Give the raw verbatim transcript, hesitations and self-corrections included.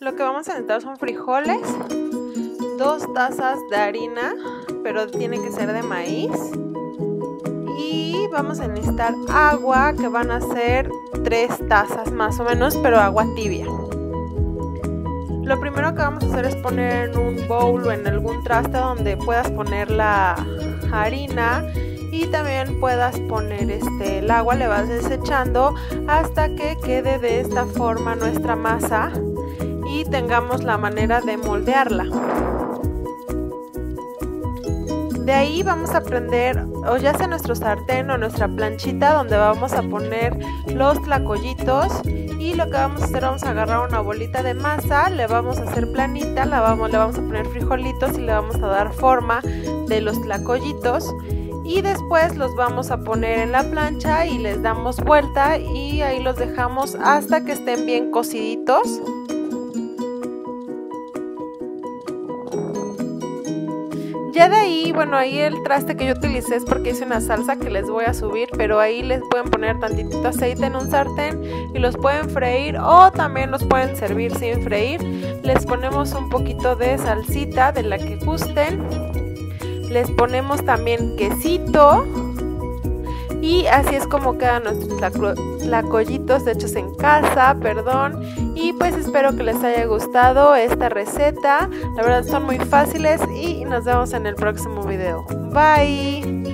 Lo que vamos a necesitar son frijoles, dos tazas de harina, pero tiene que ser de maíz. Y vamos a necesitar agua, que van a ser tres tazas más o menos, pero agua tibia. Lo primero que vamos a hacer es poner en un bowl o en algún traste donde puedas poner la harina y también puedas poner este, el agua. Le vas desechando hasta que quede de esta forma nuestra masa y tengamos la manera de moldearla. De ahí vamos a prender o ya sea nuestro sartén o nuestra planchita donde vamos a poner los tlacoyitos, y lo que vamos a hacer, vamos a agarrar una bolita de masa, le vamos a hacer planita, la vamos, le vamos a poner frijolitos y le vamos a dar forma de los tlacoyitos, y después los vamos a poner en la plancha y les damos vuelta y ahí los dejamos hasta que estén bien cociditos. Ya de ahí, bueno, ahí el traste que yo utilicé es porque hice una salsa que les voy a subir, pero ahí les pueden poner tantitito aceite en un sartén y los pueden freír o también los pueden servir sin freír. Les ponemos un poquito de salsita de la que gusten, les ponemos también quesito y así es como quedan nuestros tlacoyitos hechos en casa, perdón. Y pues espero que les haya gustado esta receta, la verdad son muy fáciles y nos vemos en el próximo video. Bye.